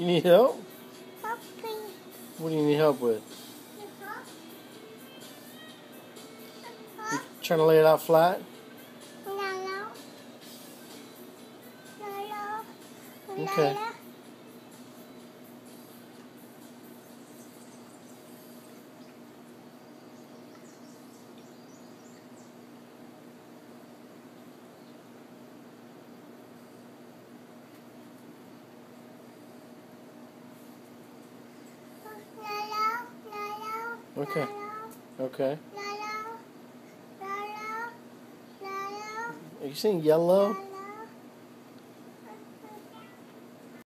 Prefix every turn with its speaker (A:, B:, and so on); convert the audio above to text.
A: You need help?
B: Help me.
A: What do you need help with? You trying to lay it out flat?
B: No.
A: Okay. Okay. Okay. Are you saying yellow?